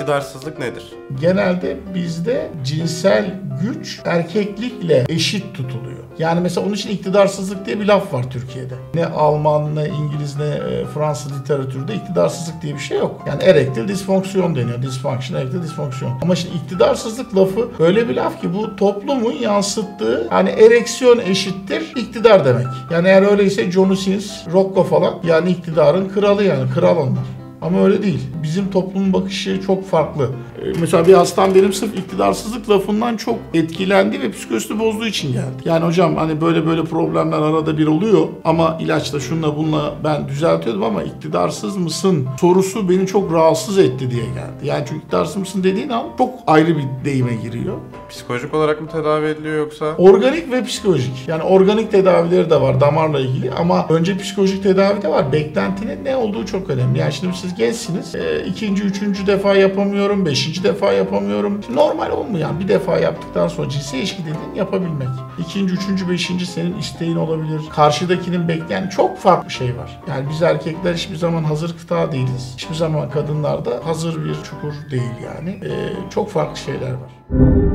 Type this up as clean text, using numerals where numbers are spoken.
iktidarsızlık nedir? Genelde bizde cinsel güç erkeklikle eşit tutuluyor. Yani mesela onun için iktidarsızlık diye bir laf var Türkiye'de. Ne Alman, ne İngiliz, ne Fransız literatürde iktidarsızlık diye bir şey yok. Yani erektil disfonksiyon deniyor. Dysfunction, erektil disfonksiyon. Ama şimdi iktidarsızlık lafı öyle bir laf ki bu toplumun yansıttığı, hani ereksiyon eşittir iktidar demek. Yani eğer öyleyse John Sins, Rocco falan yani iktidarın kralı, yani kral onlar. Ama öyle değil. Bizim toplumun bakışı çok farklı. Mesela bir hastam benim sırf iktidarsızlık lafından çok etkilendi ve psikolojisini bozduğu için geldi. Yani hocam hani böyle problemler arada bir oluyor ama ilaçla şunla bununla ben düzeltiyordum ama iktidarsız mısın sorusu beni çok rahatsız etti diye geldi. Yani çünkü iktidarsız mısın dediğin an çok ayrı bir deyime giriyor. Psikolojik olarak mı tedavi ediliyor yoksa? Organik ve psikolojik. Yani organik tedavileri de var damarla ilgili ama önce psikolojik tedavi de var. Beklentinin ne olduğu çok önemli. Yani şimdi siz gençsiniz. İkinci, üçüncü defa yapamıyorum. Beşinci defa yapamıyorum. Şimdi normal olmuyor. Yani bir defa yaptıktan sonra cinsel ilişki dediğin yapabilmek. İkinci, üçüncü, beşinci senin isteğin olabilir. Karşıdakinin bekleyen çok farklı şey var. Yani biz erkekler hiçbir zaman hazır kıta değiliz. Hiçbir zaman kadınlar da hazır bir çukur değil yani. Çok farklı şeyler var.